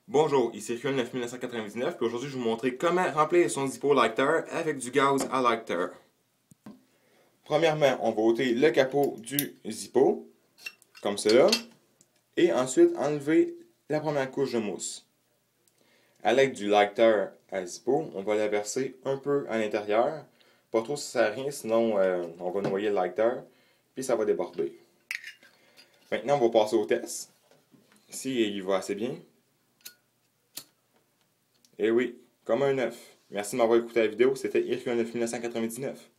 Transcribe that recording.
Bonjour, ici Hercule 9999, puis aujourd'hui je vais vous montrer comment remplir son Zippo Lighter avec du gaz à lighter. Premièrement, on va ôter le capot du Zippo, comme cela, et ensuite enlever la première couche de mousse. À l'aide du lighter à Zippo, on va la verser un peu à l'intérieur, pas trop si ça sert à rien, sinon on va noyer le lighter, puis ça va déborder. Maintenant, on va passer au test. Ici, il va assez bien. Eh oui, comme un œuf. Merci de m'avoir écouté la vidéo, c'était Hercule 9999.